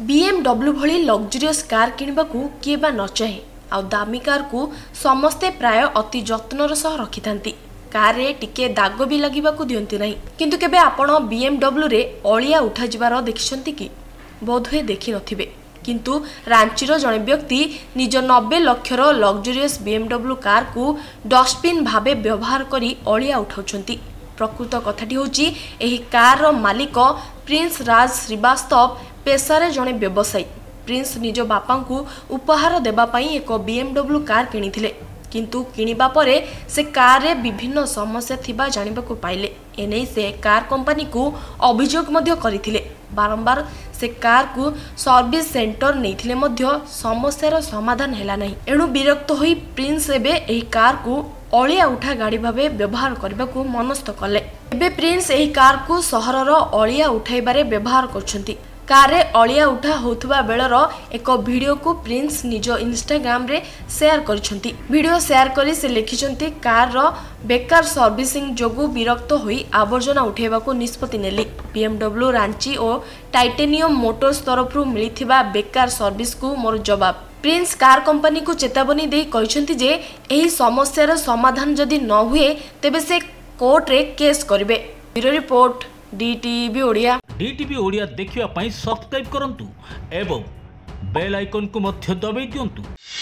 BMW भली luxurious car किणवा को किए बा न चाहे आ दामी कार को समस्ते प्राय अति जत्नर सह रखिथांती। कार रे टिके दाग भी लगिबा को दियंती नहीं, किंतु केबे आपण BMW रे अलिया उठा जिबार देखिसंती कि? बोधहुए देखि नथिबे, किंतु रांचीर जणे व्यक्ति निज 90 लक्षर लग्जरीयस BMW कार को डस्टबिन भावे व्यवहार करी अलिया उठाउछंती। प्रकृत कथाटी होची एही कार रो मालिक प्रिंस राज श्रीवास्तव पेशारे जणे व्यवसायी। प्रिंस निज बापा को उपहार देबा पई एक BMW कार किनिथिले, किंतु किनिबा परे से कार रे विभिन्न समस्या थिबा जानिबा को पाइले। एनै से कार कंपनी को अभियोग मध्य करिथिले। बारंबार से कार को सर्विस सेंटर नैथिले मध्य समस्यार समाधान हैला नहीं। एणु विरक्त होई प्रिंस एबे एही कार को अलिया उठा गाड़ी भावे व्यवहार करबा को मनस्थ कले। एबे प्रिंस एही कार को सहरर अलिया उठाइबारे व्यवहार करछंती। कार रे अलिया उठा होथबा बेलर एक वीडियो को प्रिंस निज इंस्टाग्राम रे शेयर करछंती। वीडियो शेयर करी से लिखिछंती कार रो बेकार सर्विसिंग जोगु विरक्त होई आवर्जना उठेबा को निष्पत्ति नेली। BMW रांची और टाइटेनियम मोटर्स तरफरु मिलिथिबा बेकार सर्विस को मोर जवाब। प्रिंस कार कंपनी को चेतावनी दे कहते जे एही समस्यार समाधान जदि न हुए तेबे से कोर्ट रे केस करिवे। Bureau report DTV Odia. DTV Odia देखिवा पई सब्सक्राइब करंतु एवं बेल आइकन को मध्य दबाई दियंतु।